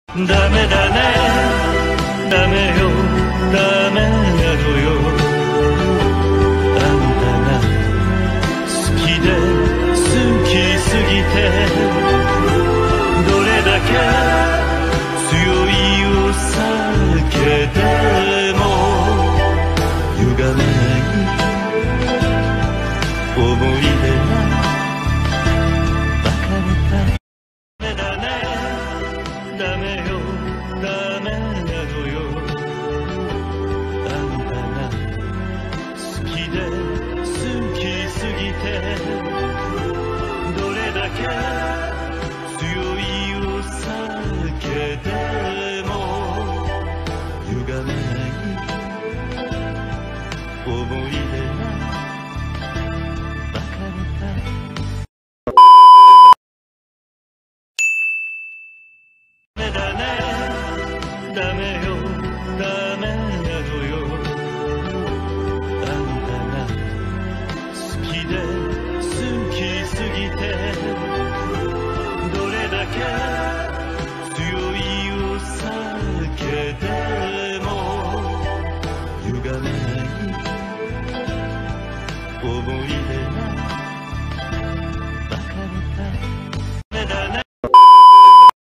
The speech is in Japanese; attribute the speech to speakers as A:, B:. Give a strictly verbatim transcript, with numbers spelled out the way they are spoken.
A: ダメだね、ダメよ、ダメなのよ。あんたが好きで好きすぎて、どれだけ強いお酒でも歪まない思い出が別れた。ダメだね、ダメよ、ダメなのよ。あんたが好きで好きすぎて、どれだけ強いお酒でも歪まない思い出が別れた。ダメよ、ダメなのよ。あんたが好きで好きすぎて、どれだけ強いお酒でも歪まない思い